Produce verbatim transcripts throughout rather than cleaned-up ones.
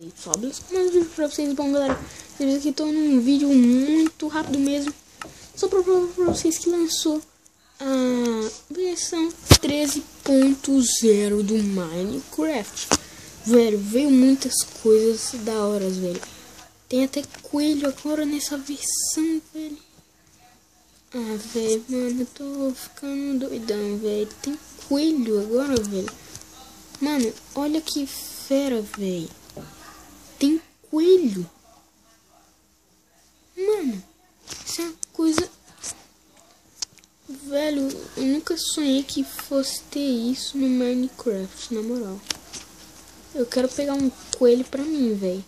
Só mais um vídeo pra vocês. Bom, galera, eu aqui tô num vídeo muito rápido mesmo, só pra provar pra vocês que lançou a versão treze ponto zero do Minecraft. Velho, veio muitas coisas da hora, velho. Tem até coelho agora nessa versão, velho. Ah, velho, mano, eu tô ficando doidão, velho. Tem coelho agora, velho. Mano, olha que fera, velho. Tem coelho. Mano, isso é uma coisa... Velho, eu nunca sonhei que fosse ter isso no Minecraft, na moral. Eu quero pegar um coelho pra mim, velho.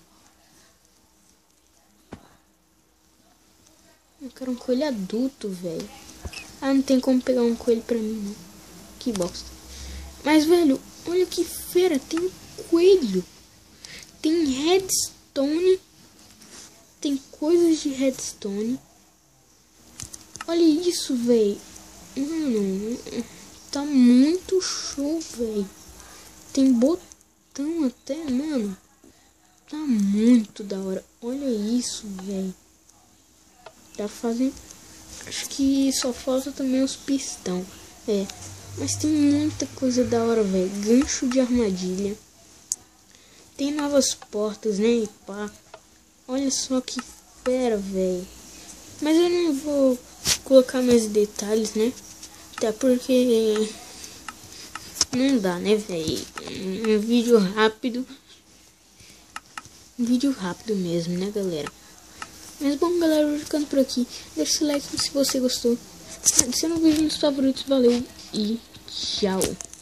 Eu quero um coelho adulto, velho. Ah, não tem como pegar um coelho pra mim, não. Que bosta. Mas, velho, olha que fera. Tem coelho. Tem redstone. Tem coisas de redstone. Olha isso, velho. Mano, tá muito show, velho. Tem botão até, mano. Tá muito da hora. Olha isso, velho. Tá fazendo... Acho que só falta também os pistão. É. Mas tem muita coisa da hora, velho. Gancho de armadilha. Tem novas portas, né? E pá. Olha só que fera, velho. Mas eu não vou colocar mais detalhes, né? Até porque... Não dá, né, velho? Um vídeo rápido. Um vídeo rápido mesmo, né, galera? Mas bom, galera, eu vou ficando por aqui. Deixa o like se você gostou. Adiciona o vídeo nos favoritos. Valeu e tchau.